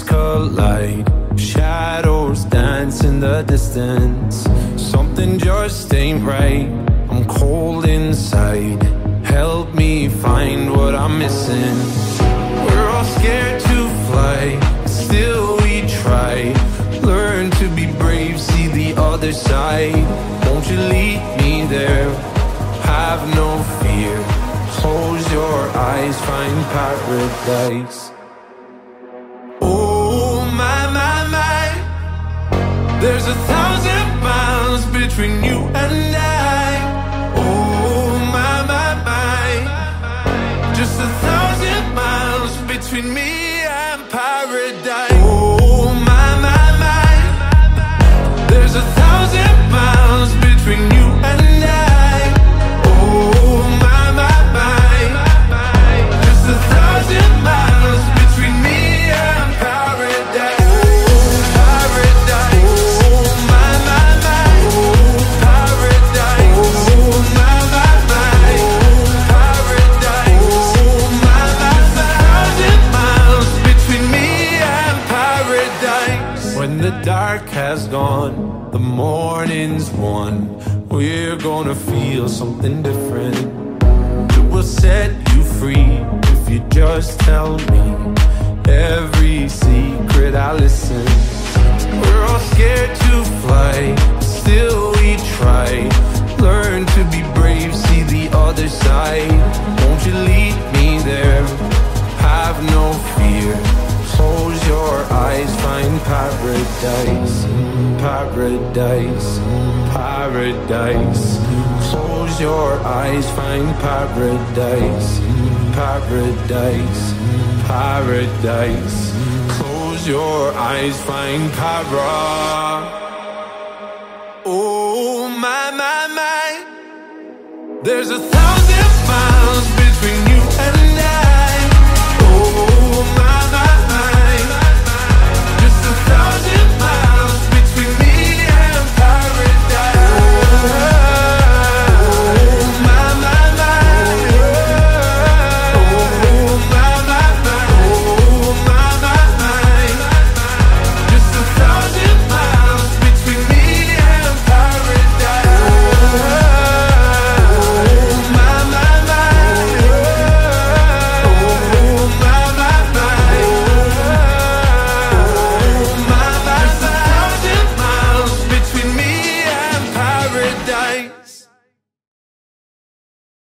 collide. Shadows dance in the distance. Something just ain't right. I'm cold inside. Help me find what I'm missing. We're all scared to fly, still we try. Learn to be brave, see the other side. Won't you lead me there? Have no fear. Close your eyes, find paradise. Oh my, my, my. There's 1,000 miles between you and I. Oh my, my, my. Just 1,000 miles between me and paradise. Oh my, my, my. There's 1,000 miles between you and I. Oh my, my, my. Just 1,000 miles between me and paradise. Oh, paradise. Oh my, my, my. Oh, paradise. Oh my, my, my. Oh, paradise. Oh my, my, my. 1,000 miles between me and paradise. When the dark has gone, the morning's won. We're gonna feel something different. It will set you free if you just tell me every secret I listen. We're all scared to fly, still we try. Learn to be brave, see the other side. Won't you lead me there? Have no fear. Close your eyes, find paradise. Paradise, paradise. Close your eyes, find paradise. Paradise, paradise. Close your eyes, find para. Oh my, my, my. There's 1,000 miles